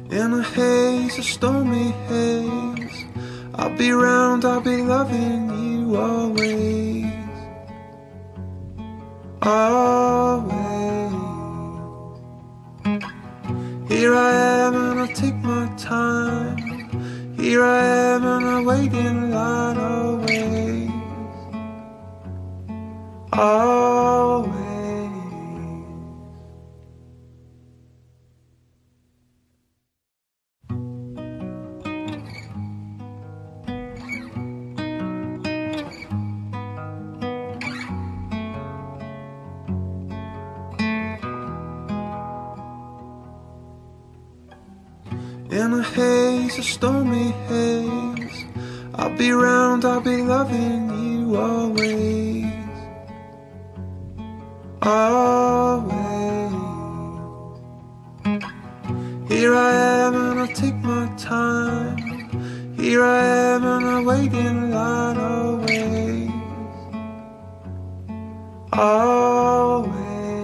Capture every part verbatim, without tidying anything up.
In a haze, a stormy haze, I'll be round, I'll be loving you always, always. Here I am and I take my time, here I am and I wait in line always, always. In a haze, a stormy haze, I'll be round, I'll be loving you always, always. Here I am and I take my time, here I am and I wait in line always, always.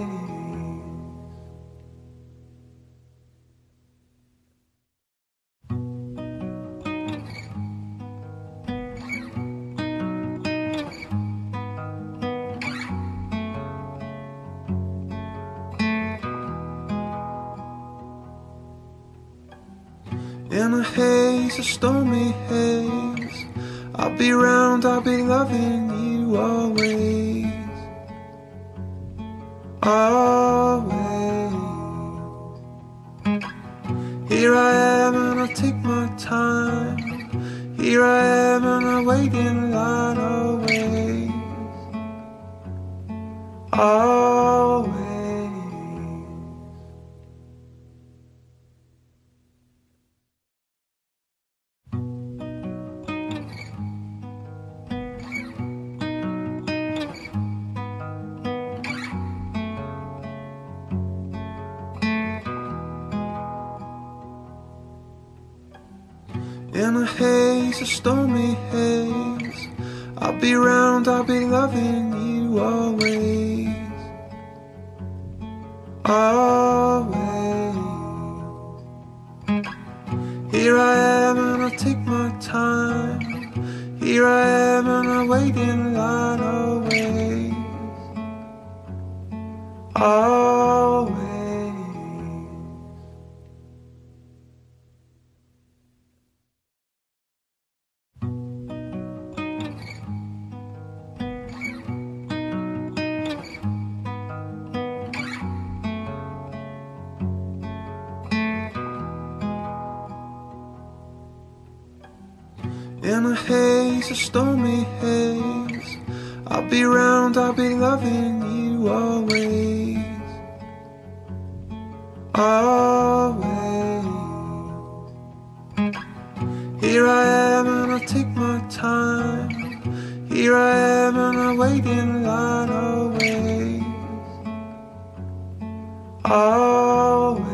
In a haze, a stormy haze, I'll be round, I'll be loving you always, always. Here I am and I take my time, here I am and I wait in line always, always. In a haze, a stormy haze, I'll be round, I'll be loving you always, always. Here I am and I take my time, here I am and I wait in line always, always. In a haze, a stormy haze, I'll be round, I'll be loving you always, always. Here I am and I take my time, here I am and I wait in line always, always.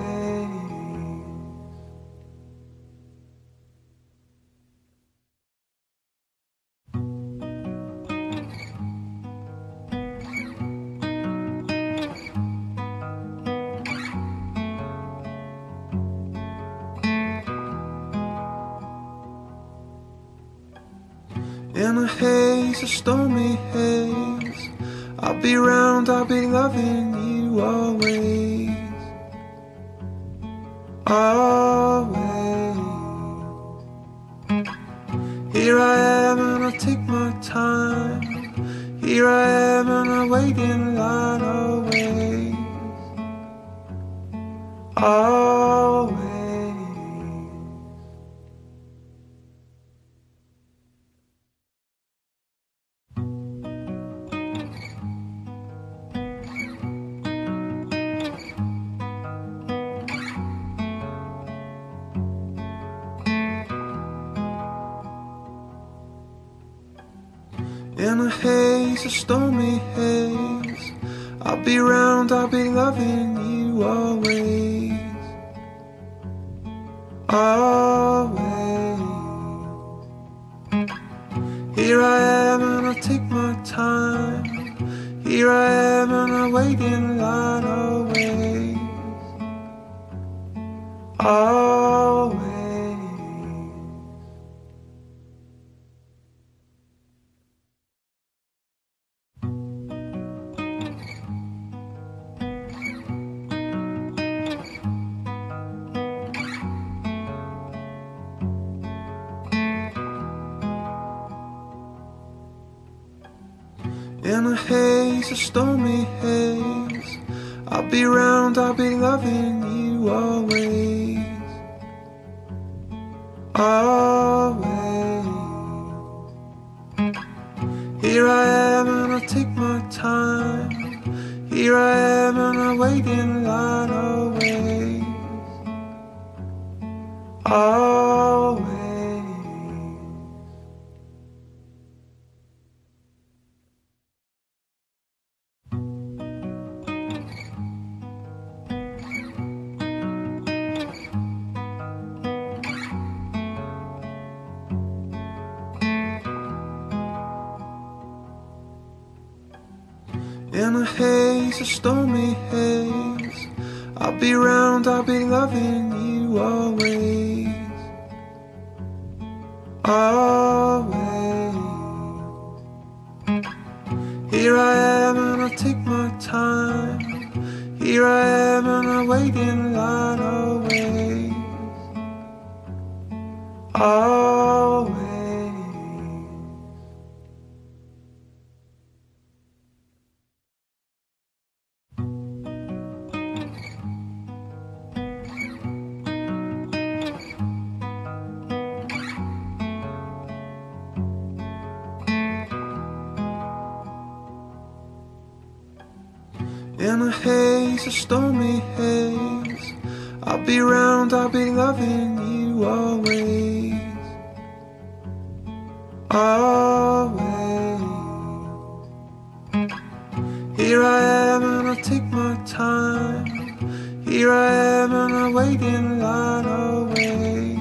In a haze, a stormy haze, I'll be round, I'll be loving you always, always. Here I am and I take my time, here I am and I wait in line always, always. In a haze, a stormy haze, I'll be round, I'll be loving you always, always. Here I am and I take my time, here I am and I wait in line always, always. In a haze, a stormy haze, I'll be round, I'll be loving you always, always. Here I am and I take my time, here I am and I wait in line always, always. In a haze, a stormy haze, I'll be round, I'll be loving you always, always. Here I am and I take my time, here I am and I wait in line always, always. In a haze, a stormy haze, I'll be round, I'll be loving you always, always. Here I am and I take my time, here I am and I wait in line always,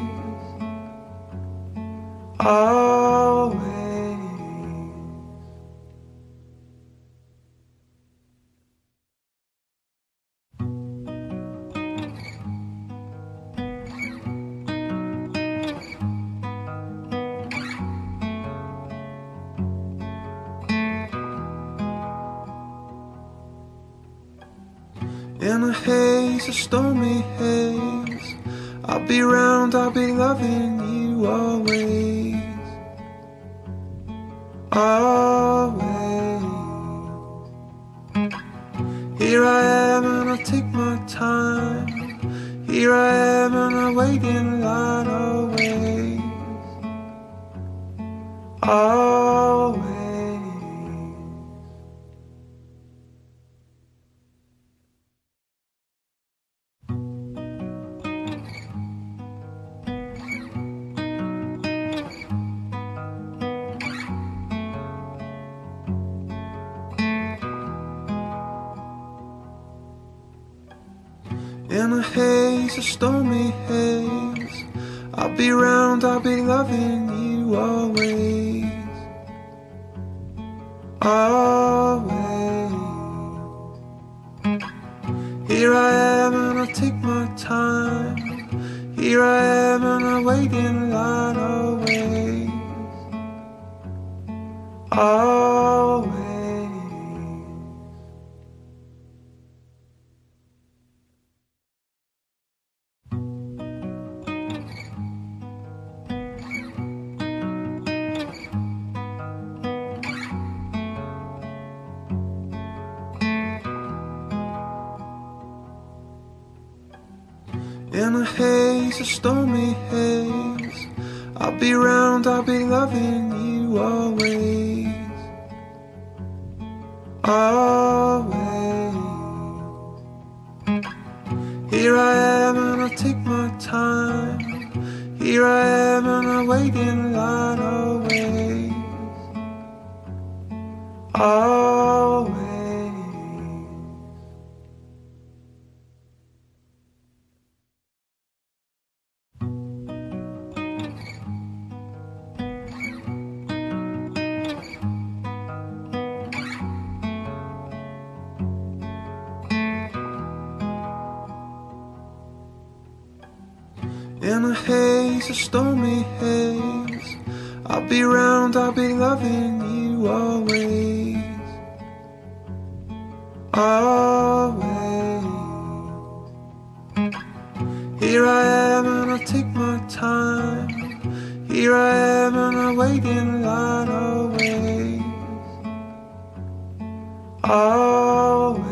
always. In a haze, a stormy haze, I'll be round, I'll be loving you always, always. Here I am and I take my time, here I am and I wait in line always, always. In a haze, a stormy haze, I'll be round, I'll be loving you always, always. Here I am and I take my time, here I am and I wait in line always, always. In a haze, a stormy haze, I'll be round, I'll be loving you always, always. Here I am and I take my time, here I am and I wait in line always, always. In a haze, a stormy haze, I'll be round, I'll be loving you always. Always. Here I am and I take my time. Here I am and I wait in line always. Always.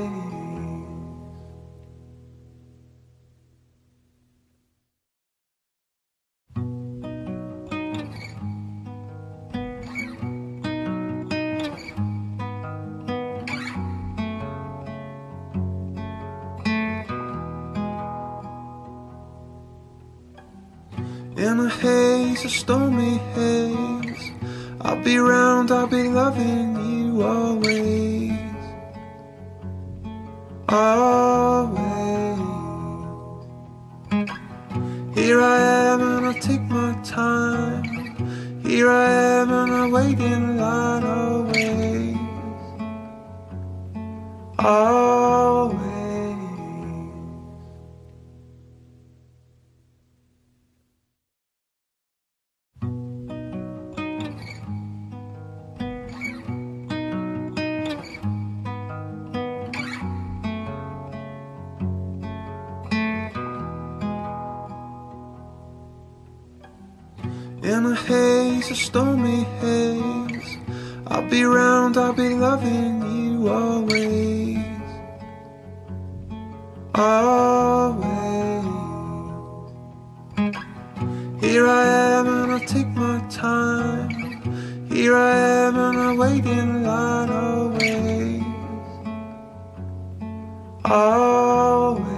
In a haze, a stormy haze, I'll be round, I'll be loving you always. Always. Here I am and I take my time. Here I am and I wait in line always. Always. In a haze, a stormy haze, I'll be round, I'll be loving you always. Always. Here I am and I take my time. Here I am and I wait in line always. Always.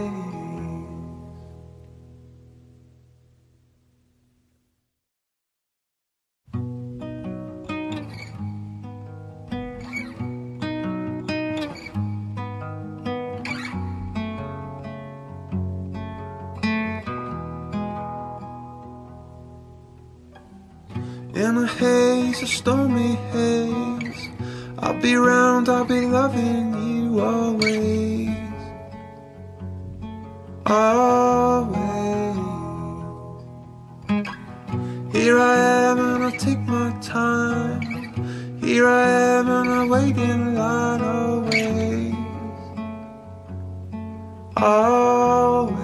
In a haze, a stormy haze, I'll be round, I'll be loving you always. Always. Here I am and I take my time. Here I am and I wait in line always. Always.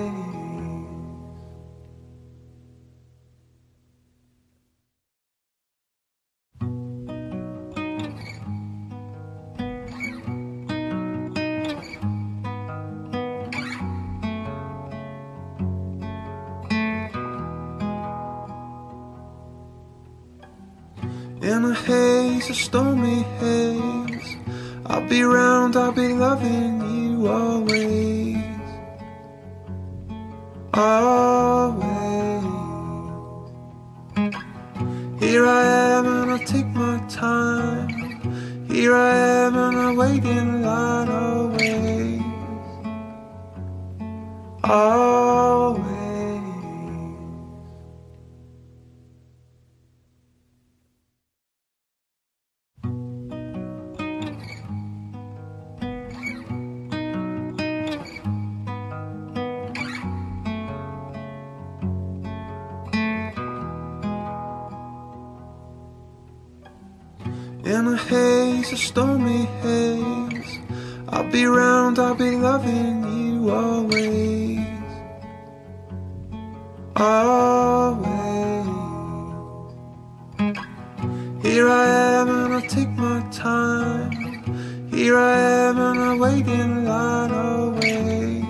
In a haze, a stormy haze, I'll be round, I'll be loving you always. Always. Here I am and I take my time. Here I am and I wait in line always. Always. In a haze, a stormy haze, I'll be round, I'll be loving you always. Always. Here I am and I take my time. Here I am and I wait in line always.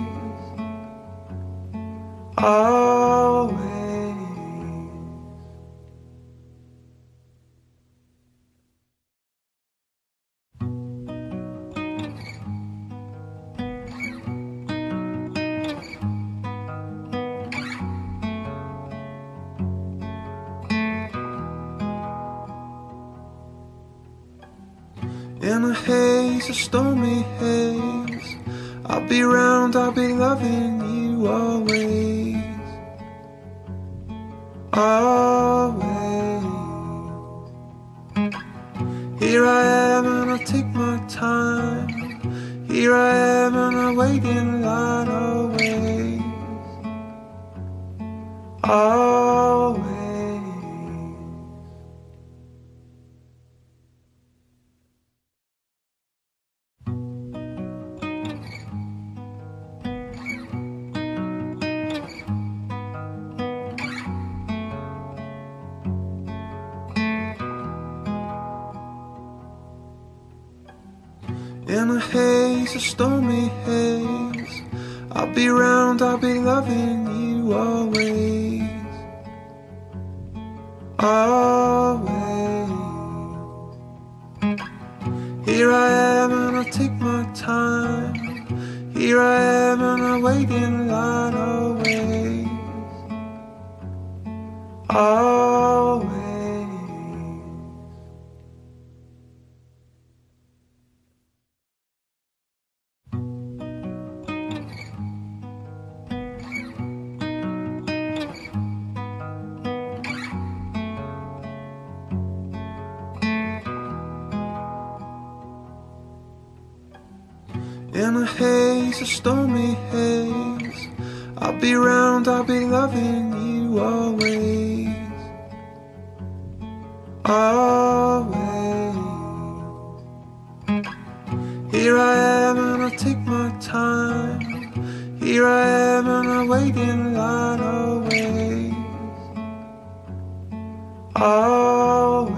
Always. In a haze, a stormy haze, I'll be round, I'll be loving you always. Always. Here I am and I take my time. Here I am and I wait in line always. always. In a haze, a stormy haze, I'll be round, I'll be loving you always, always. Here I am and I take my time, here I am and I wait in line always, always. In a haze, a stormy haze, I'll be round, I'll be loving you always, always. Here I am and I take my time, here I am and I wait in line always, always.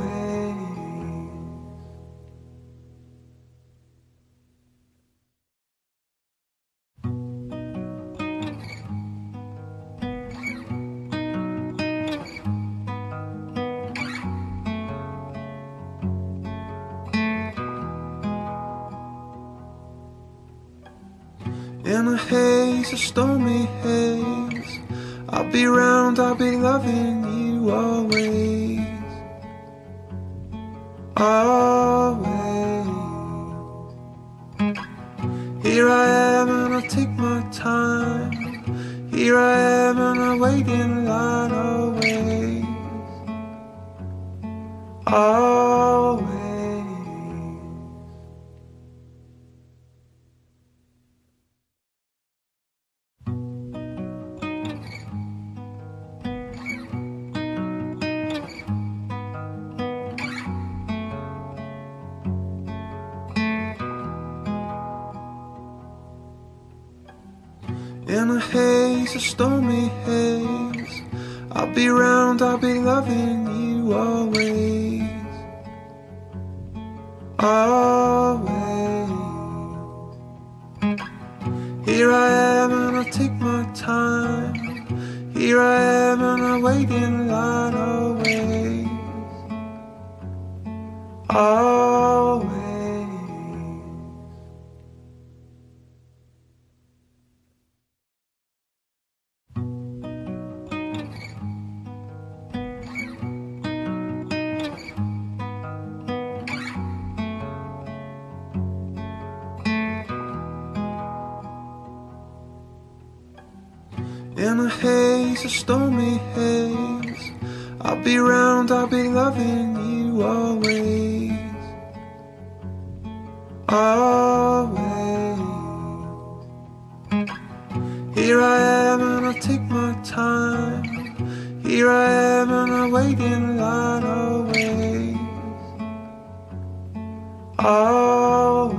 In a haze, a stormy haze, I'll be round, I'll be loving you always, always. Here I am and I take my time, here I am and I wait in line always, always. In a haze, a stormy haze, I'll be round, I'll be loving you always, always. Here I am and I take my time, here I am and I wait in line always, always. In a haze, a stormy haze, I'll be round, I'll be loving you always, always. Here I am and I take my time, here I am and I wait in line always, always.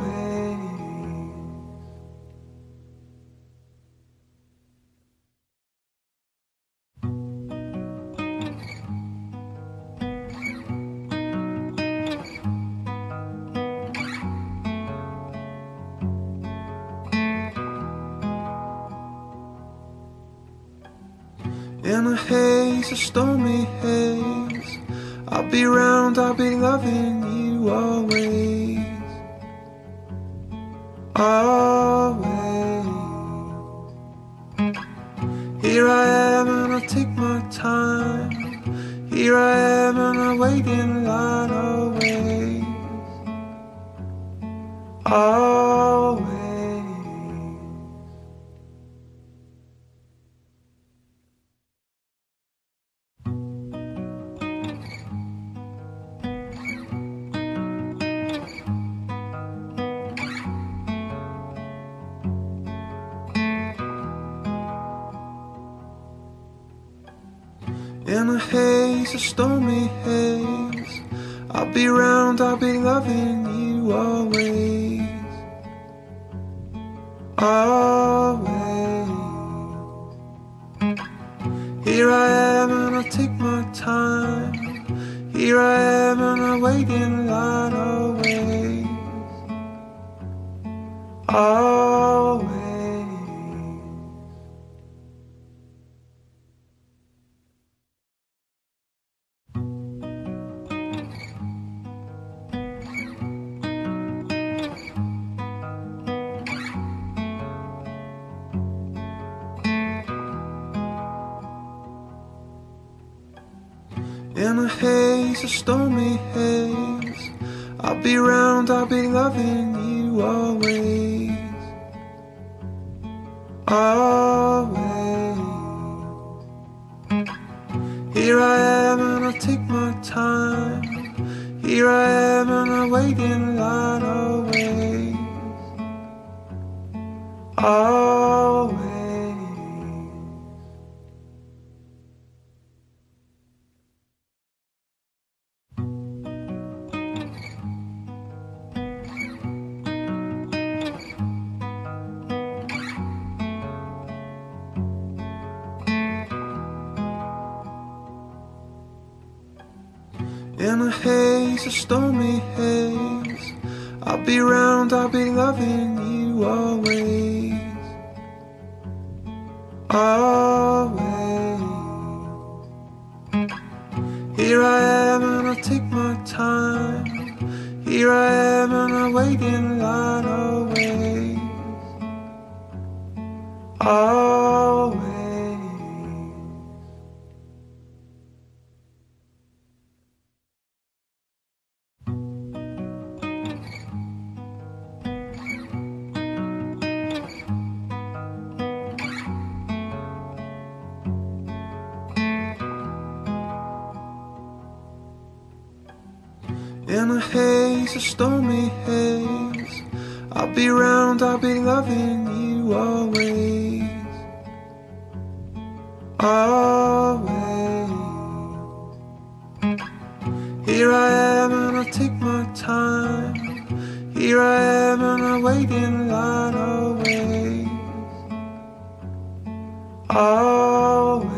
In a haze, a stormy haze, I'll be round, I'll be loving you always, always. Here I am and I take my time, here I am and I wait in line always, always. In a haze, a stormy haze, I'll be round, I'll be loving you always. Always. Here I am and I'll take my time. Here I am and I wait in line always. Always. In a haze, a stormy haze, I'll be round, I'll be loving you always. Always. Here I am and I'll take my time. Here I am and I wait in line always. Always. In a haze, a stormy haze, I'll be round, I'll be loving you always. Always. Here I am and I'll take my time. Here I am and I wait in line always. Always. In a haze, a stormy haze, I'll be round, I'll be loving you always. Always. Here I am and I'll take my time. Here I am and I wait in line always. Always.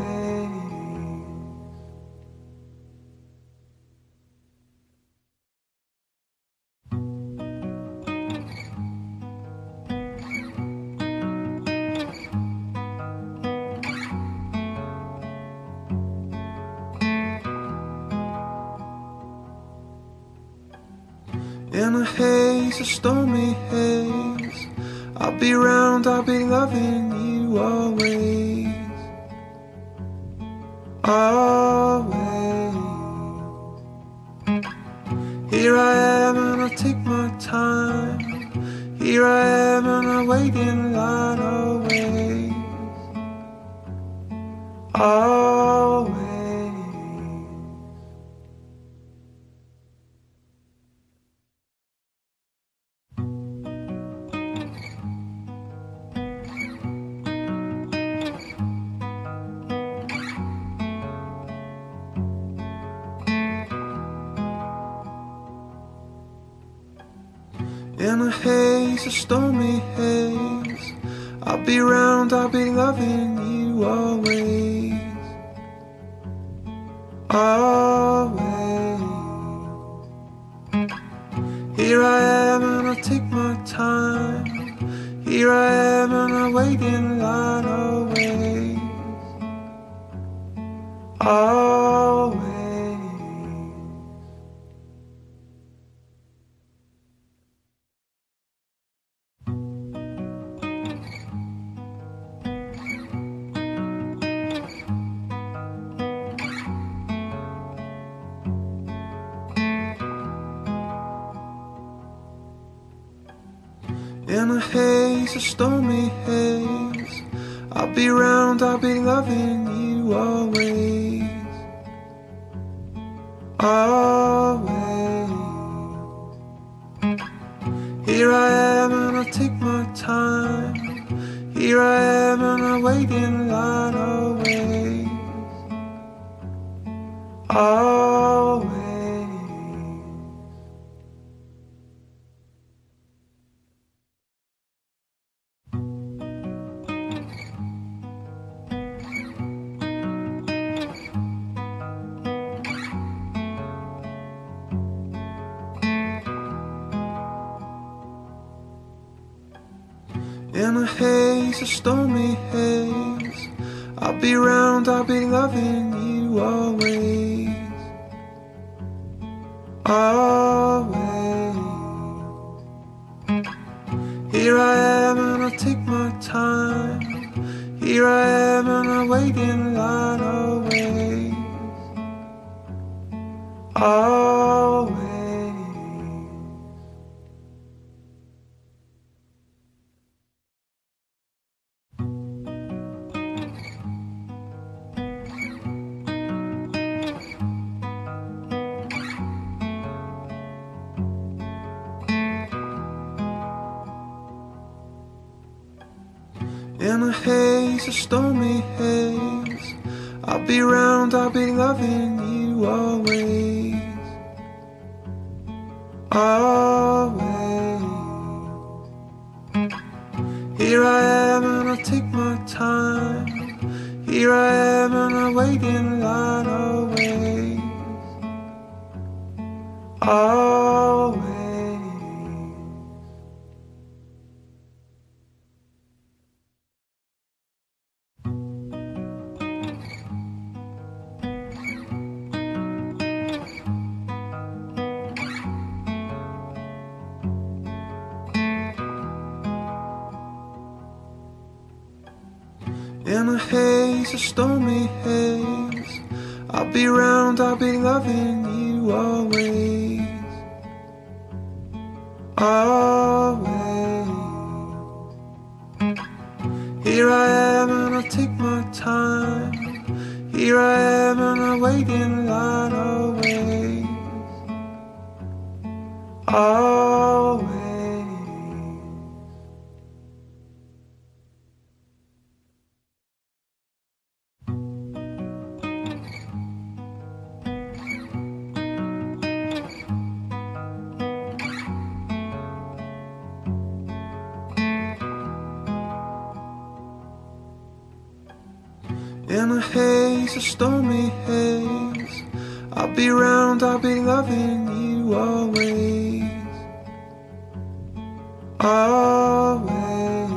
In a haze, a stormy haze, I'll be round, I'll be loving you always. Always. Here I am and I'll take my time. Here I am and I wait in line always. Always. In a haze, a stormy haze, I'll be round, I'll be loving you always. Always. Here I am and I'll take my time. Here I am and I wait in line always. Always. In a haze, a stormy haze, I'll be round, I'll be loving you always. Always. Here I am and I'll take my time. Here I am and I wait in line always. always. In a haze, a stormy haze, I'll be round, I'll be loving you always, always. Here I am and I take my time, here I am and I wait in line always, always. In a haze, a stormy haze, I'll be round, I'll be loving you always, always. Here I am and I take my time, here I am and I wait in line always, always. In a haze, a stormy haze, I'll be round, I'll be loving you always, always. Here I am and I take my time, here I am and I wait in line always, always. In a haze, a stormy haze, I'll be round, I'll be loving you always, always.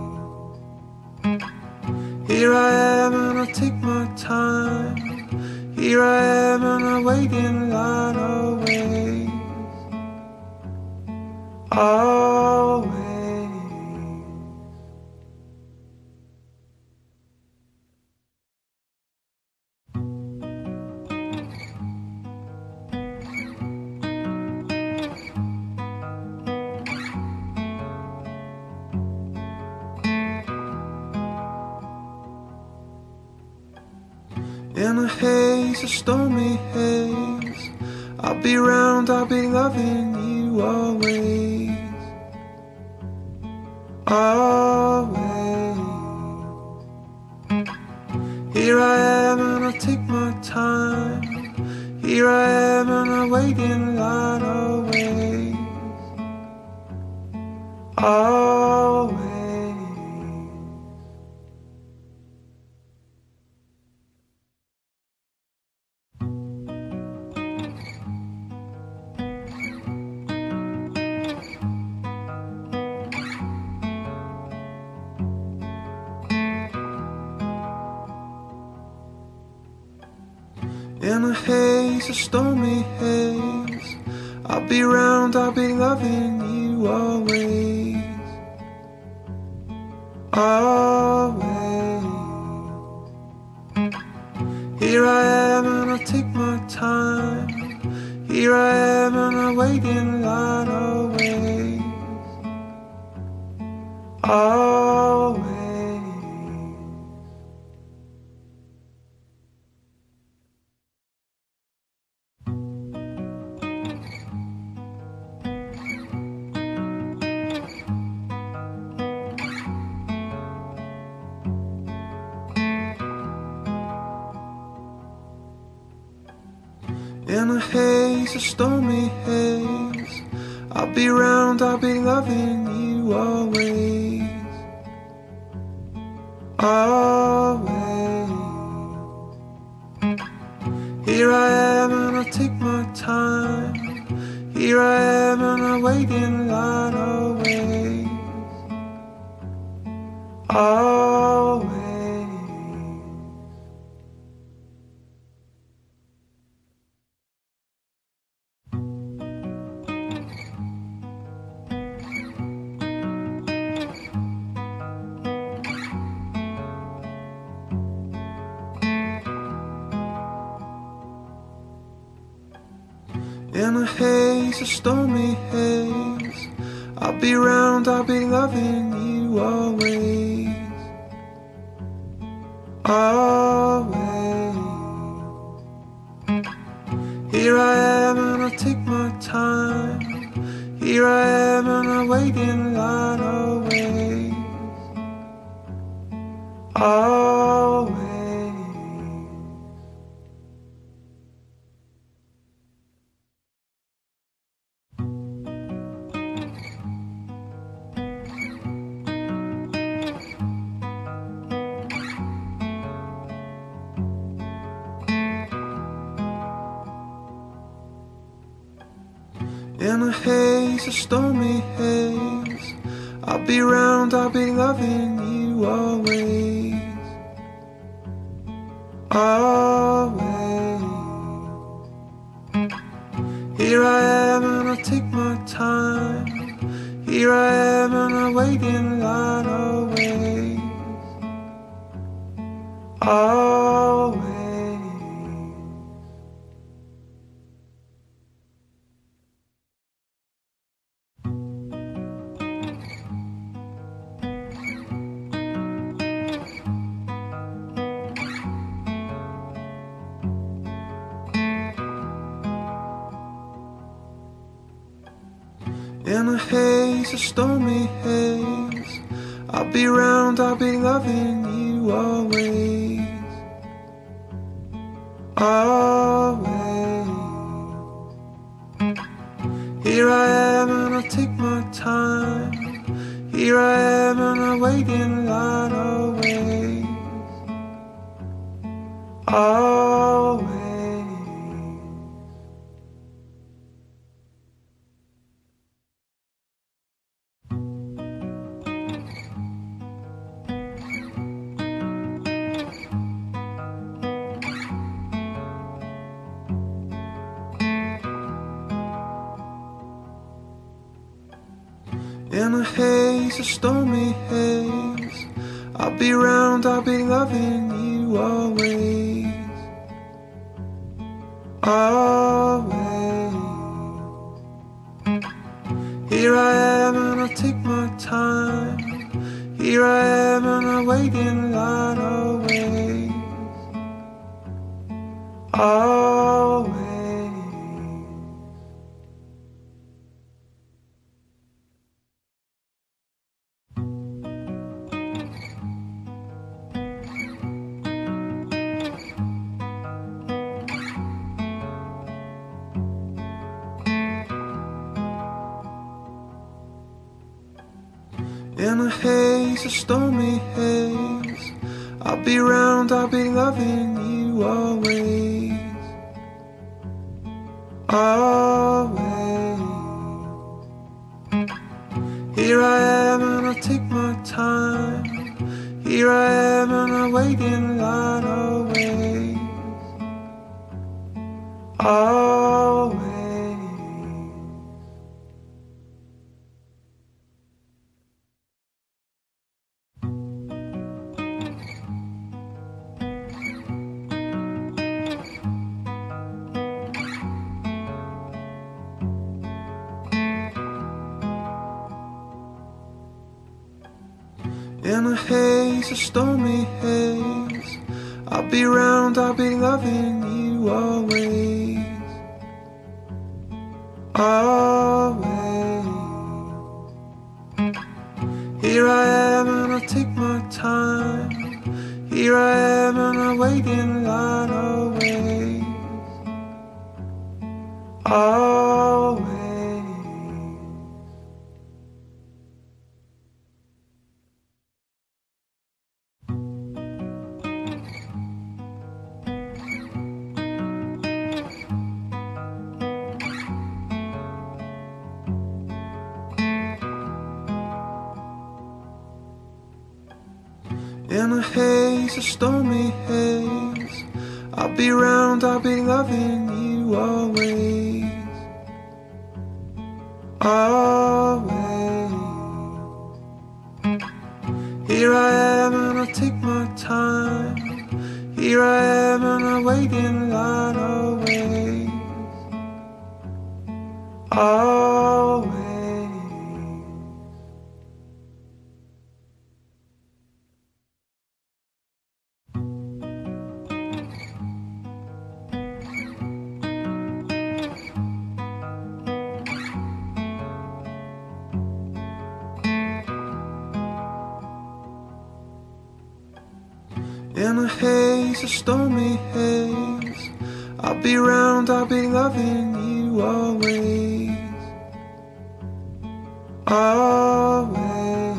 Here I am and I take my time, here I am and I wait in line always, always. In a haze, a stormy haze, I'll be round, I'll be loving you always, always. Here I am and I take my time, here I am and I wait in line always, always. In a haze, a stormy haze, I'll be round, I'll be loving you always, always. Here I am and I take my time, here I am and I wait in line always, always. In a haze, a stormy haze, I'll be round, I'll be loving you always. Always. Here I am and I take my time. Here I am and I wait in line always. Always. In a haze, a stormy haze, I'll be round, I'll be loving you always. Always. Here I am and I take my time. Here I am and I wait in line always. Always. In a haze, a stormy haze, I'll be round, I'll be loving you always. Always. Here I am and I take my time. Here I am and I wait in line always. Always. In a haze, a stormy haze, I'll be round, I'll be loving you always. Always. Here I am and I take my time. Here I am and I wait in line always. Always. In a haze, a stormy haze, I'll be round, I'll be loving you always. Always. Here I am and I take my time. Here I am and I wait in line always. Always. In a haze, a stormy haze, I'll be round, I'll be loving you always. Always. Here I am and I take my time. Here I am and I wait in line always. Always. In a haze, a stormy haze, I'll be round, I'll be loving you always. Always. Here I am and I take my time. Here I am and I wait in line always. always. In a haze, a stormy haze, I'll be round, I'll be loving you always, always. Here I am and I'll take my time, here I am and I'll wait in line always, always. In a haze, a stormy haze, I'll be round, I'll be loving you always, always.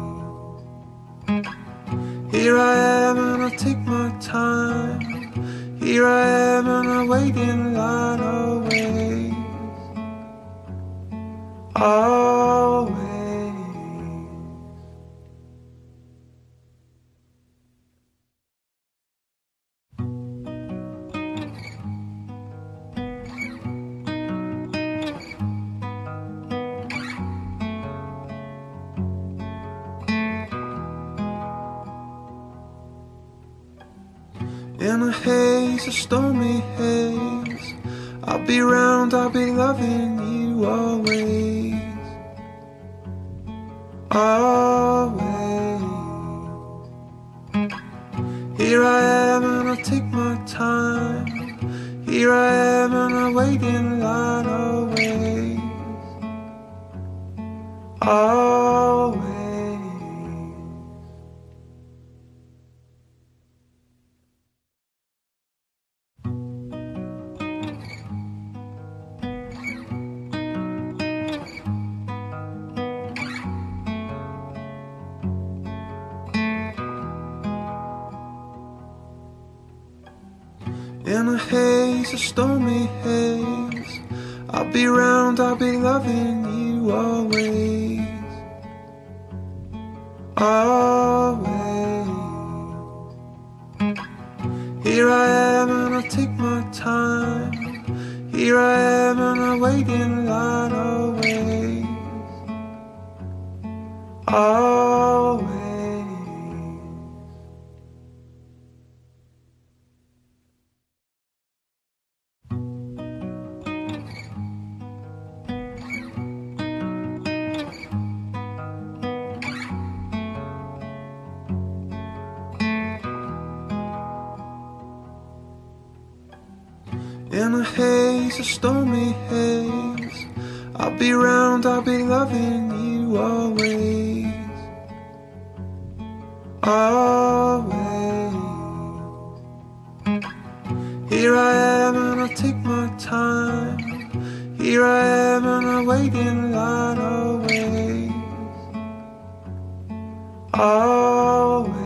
Here I am and I'll take my time, here I am and I'll wait in line always, always. In a haze, a stormy haze, I'll be round, I'll be loving you always, always. Here I am and I'll take my time, here I am and I'll wait in line always, always. In a haze, a stormy haze, I'll be round, I'll be loving you always, always. Here I am and I'll take my time, here I am and I'll wait in line always, always. In a haze, a stormy haze, I'll be round, I'll be loving you always, always. Here I am and I'll take my time, here I am and I'll wait in line always, always.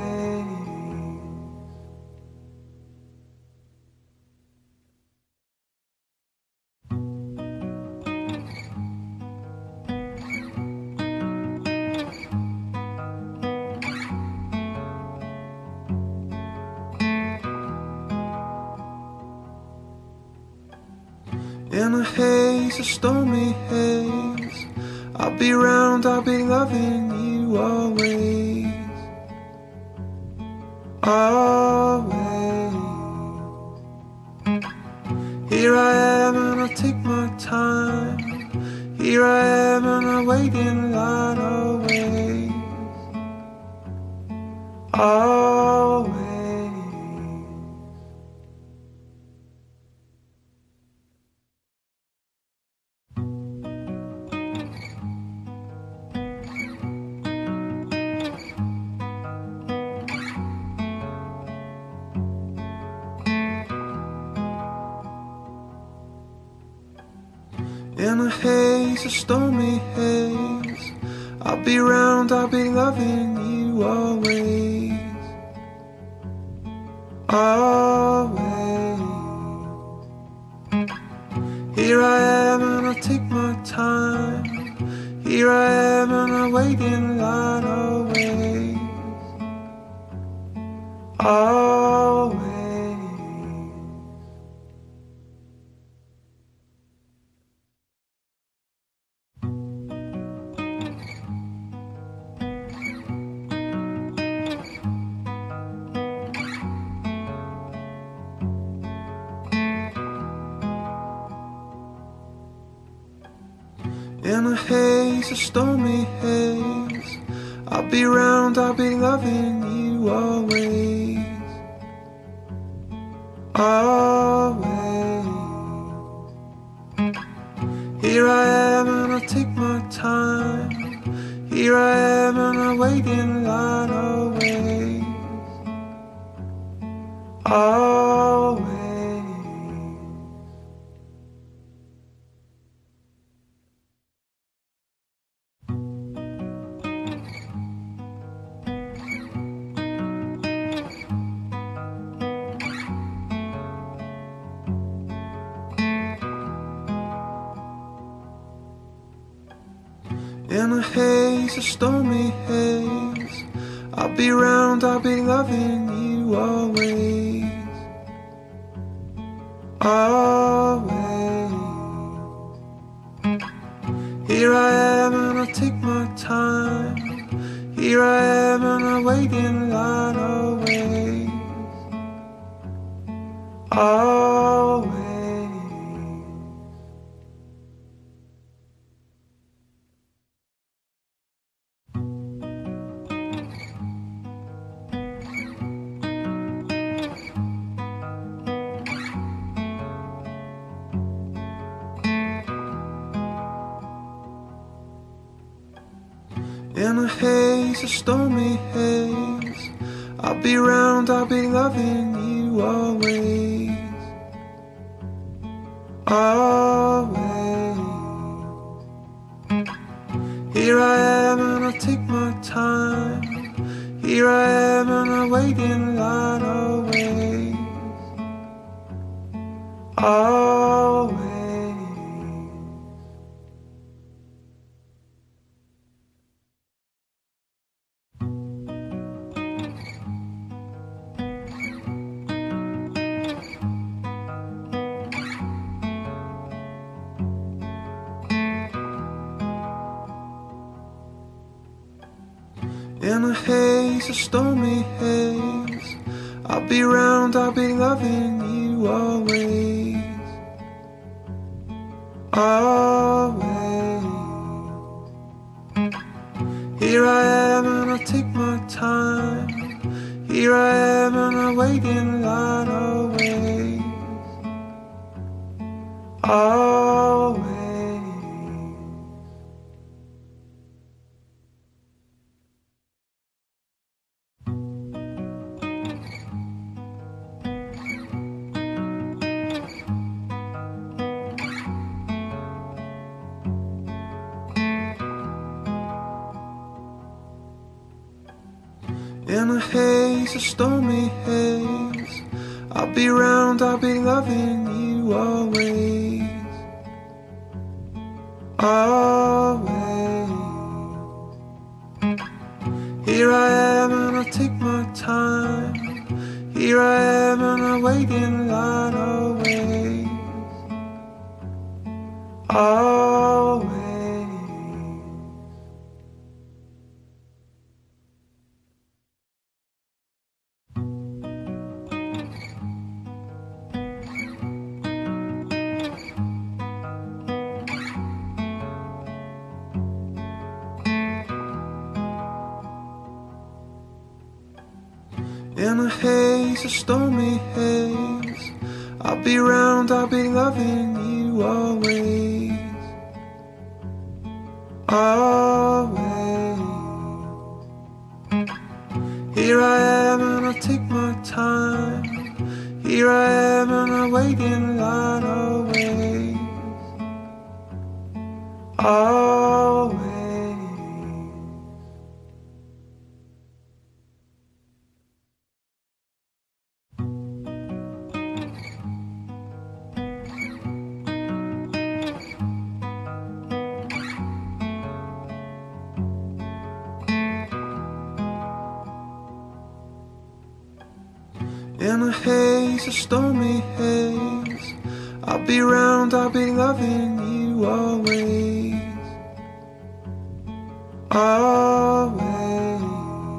In a haze, a stormy haze, I'll be round, I'll be loving you always, always. Here I am and I'll take my time, here I am and I'll wait in line always, always. In a haze, a stormy haze, I'll be round, I'll be loving you always. Always. Here I am and I take my time. Here I am and I wait in line always. Always. In a haze, a stormy haze, I'll be round, I'll be loving you always. Always. Here I am and I take my time. Here I am and I wait in line always. Always. In a haze, a stormy haze, I'll be round, I'll be loving you always. Always. Here I am and I take my time. Here I am and I wait in line always. Always. In a haze, a stormy haze, I'll be round, I'll be loving you always. Always. Here I am and I take my time. Here I am and I wait in line always. Always. In a haze, a stormy haze, I'll be round, I'll be loving you always. Always. Here I am and I take my time. Here I am and I wait in line always. Always. In a haze, a stormy haze, I'll be round, I'll be loving you always. Always. Here I am and I take my time. Here I am and I wait in line always. Always. In a haze, a stormy haze, I'll be round, I'll be loving you always. Always. Here I am and I take my time. Here I am and I wait in line always. always. In a haze, a stormy haze, I'll be round, I'll be loving you always, always.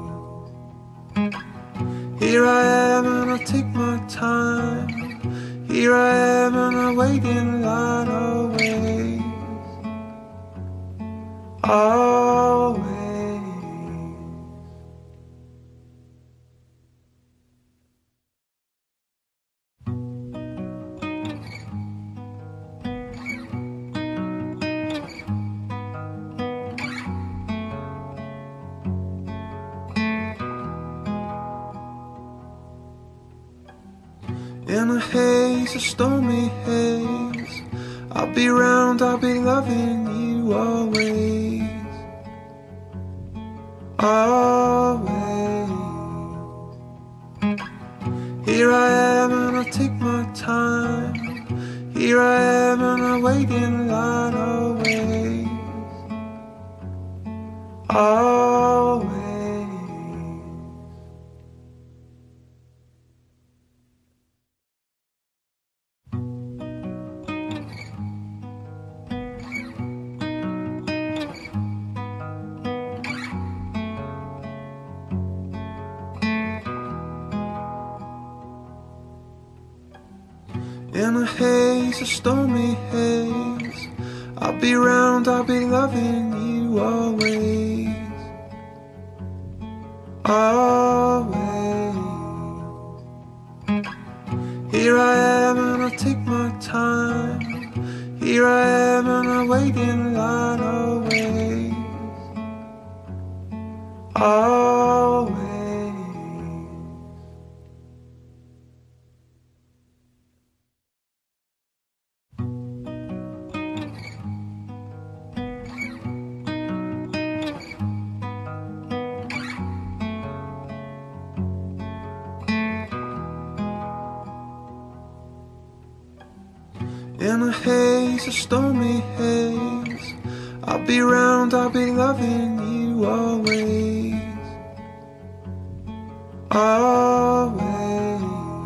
Here I am and I take my time, here I am and I wait in line always, always. In a haze, a stormy haze, I'll be round, I'll be loving you always, always. Here I am and I take my time, here I am and I wait in line always, always. In a haze, a stormy haze, I'll be round, I'll be loving you always, always. Here I am and I take my time, here I am and I wait in line always, always. In a haze, a stormy haze, I'll be round, I'll be loving you always, always.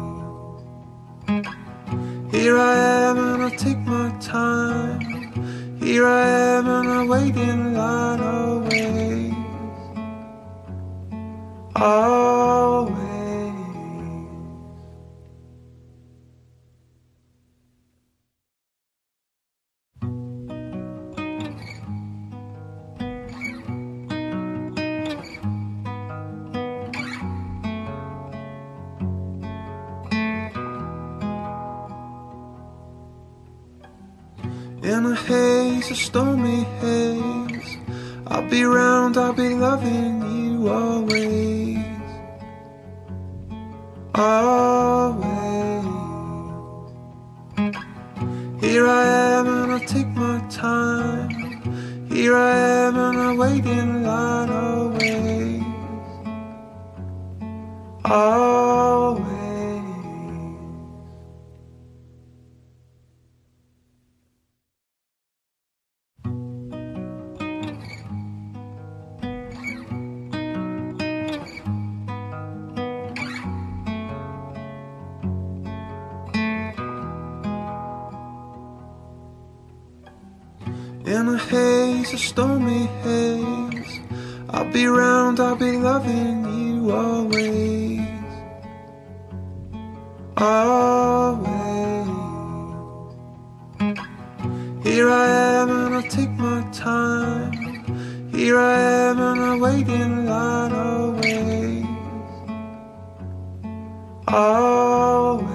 Here I am and I take my time, here I am and I wait in line always, always. In a haze, a stormy haze, I'll be round, I'll be loving you always, always. Here I am and I take my time, here I am and I wait in line always, always. In a haze, a stormy haze, I'll be round, I'll be loving you always, always. Here I am and I take my time, here I am and I wait in line always, always.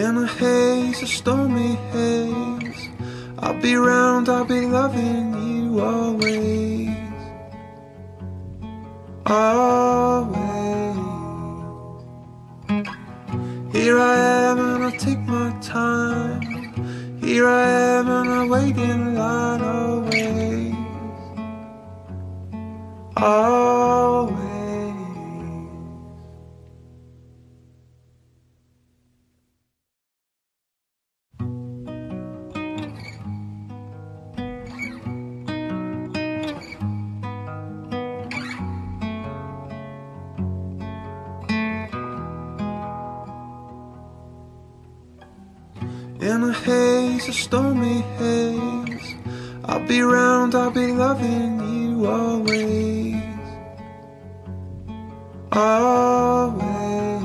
In a haze, a stormy haze, I'll be round, I'll be loving you always. Always. Here I am and I take my time. Here I am and I wait in line always. Always. In a haze, a stormy haze, I'll be round, I'll be loving you always. Always.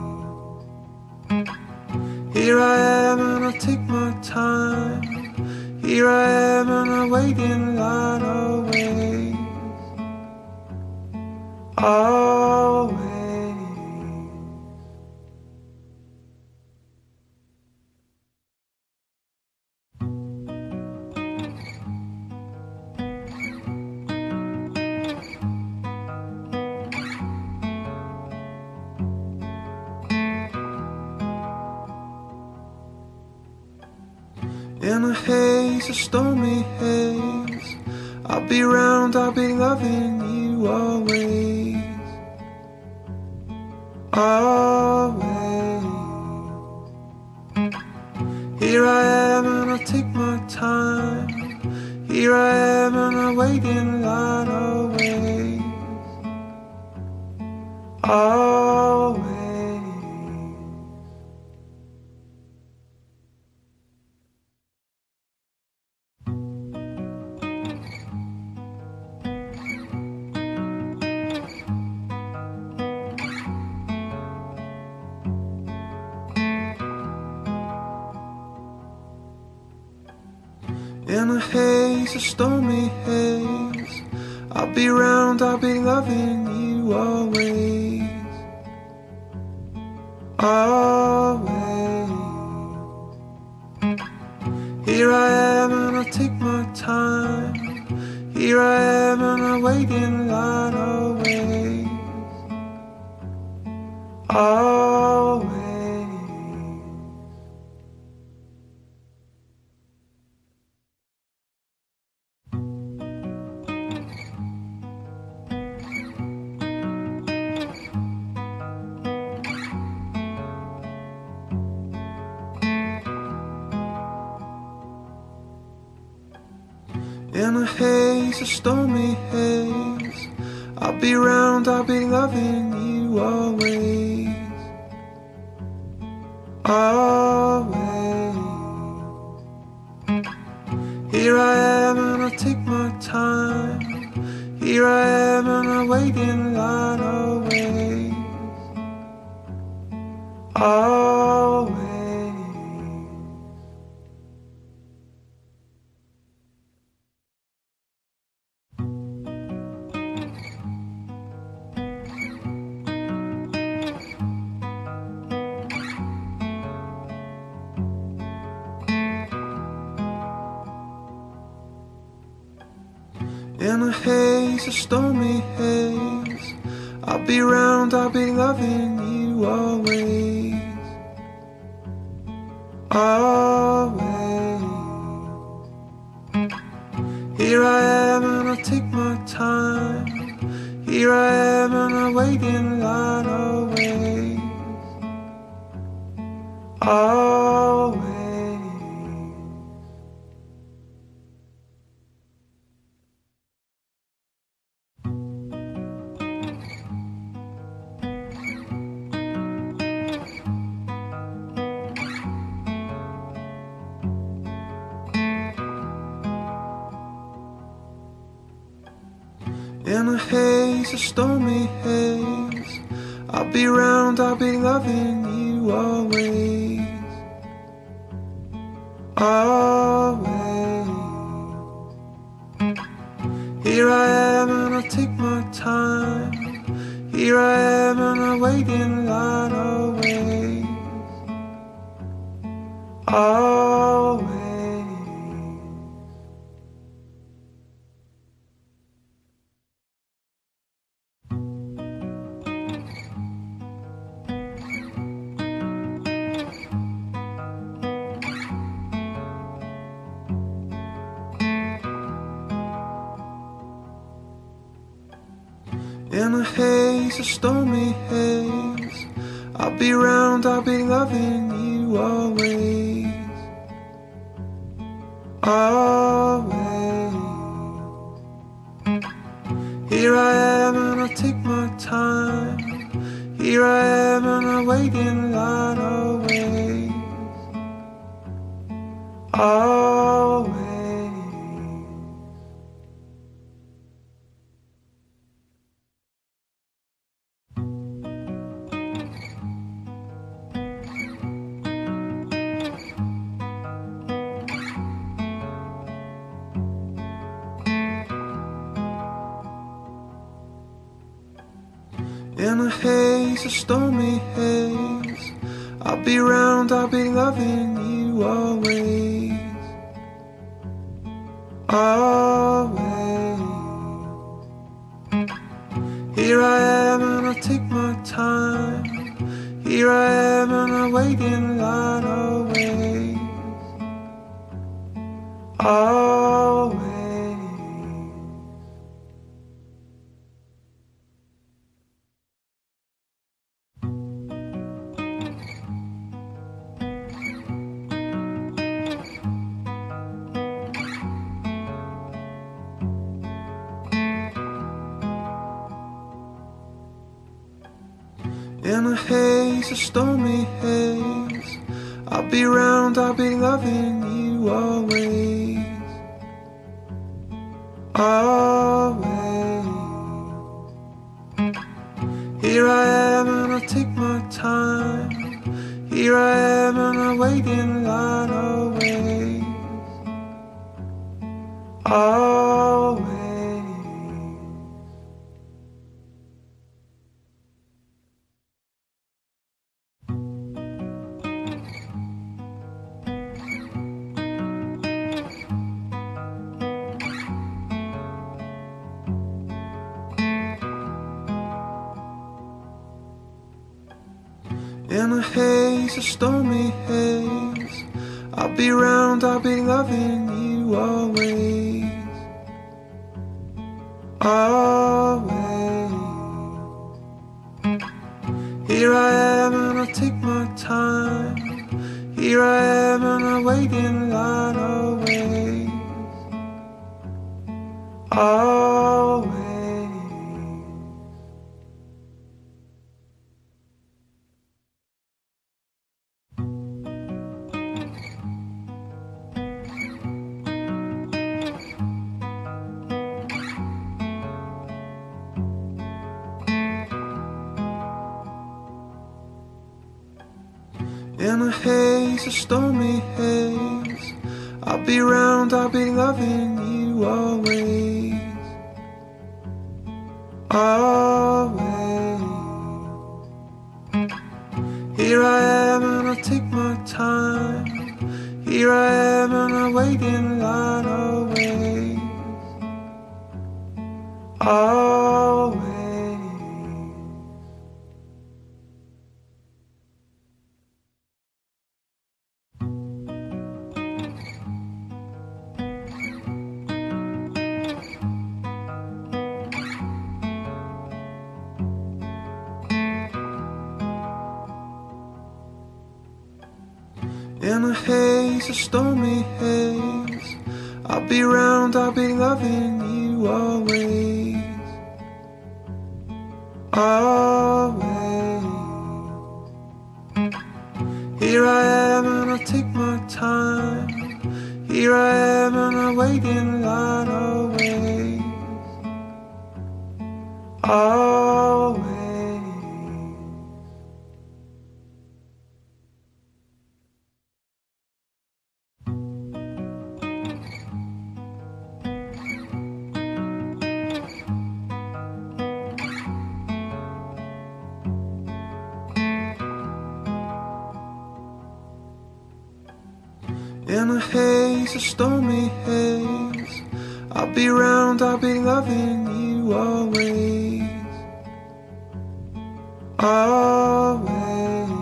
Here I am and I take my time. Here I am and I wait in line always. Always. In a haze, a stormy haze, I'll be round, I'll be loving you always. Always. Here I am and I take my time. Here I am and I wait in line always. Always. In a haze, a stormy haze, I'll be round, I'll be loving you always. Always. Here I am and I take my time. Here I am and I wait in line always. Always. In a haze, a stormy haze, I'll be round, I'll be loving you always. Always. Here I am and I take my time. Here I am and I wait in line always. Always. In a haze, a stormy haze, I'll be round, I'll be loving you always. Always. Here I am and I take my time. Here I am and I wait in line always. Always. In a haze, a stormy haze, I'll be round, I'll be loving you always. Always. Here I am and I take my time. Here I am and I wait in line always. always. In a haze, a stormy haze, I'll be round, I'll be loving you always, always. Here I am and I take my time, here I am and I wait in line always, always. In a haze, a stormy haze, I'll be round, I'll be loving you always, always. Here I am and I take my time, here I am and I wait in line always, always. In a haze, a stormy haze, I'll be round, I'll be loving you always, always. Here I am and I take my time, here I am and I wait in line always, always. In a haze, a stormy haze, I'll be round, I'll be loving you always, always. Here I am and I take my time, here I am and I wait in line always, always. In a haze, a stormy haze, I'll be round, I'll be loving you always, always. Here I am and I take my time, here I am and I wait in line always, always. In a haze, a stormy haze, I'll be round, I'll be loving you always, always. Here I am and I take my time, here I am and I wait in line always, always. In a haze, a stormy haze, I'll be round, I'll be loving you always. Always.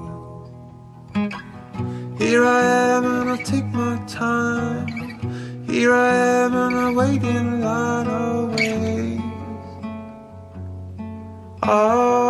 Here I am and I take my time. Here I am and I wait in line always. Always.